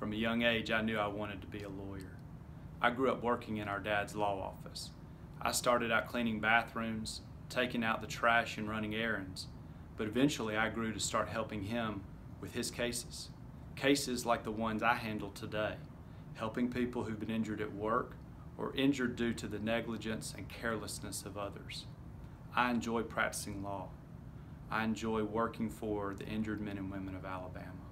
From a young age, I knew I wanted to be a lawyer. I grew up working in our dad's law office. I started out cleaning bathrooms, taking out the trash and running errands, but eventually I grew to start helping him with his cases. Cases like the ones I handle today, helping people who've been injured at work or injured due to the negligence and carelessness of others. I enjoy practicing law. I enjoy working for the injured men and women of Alabama.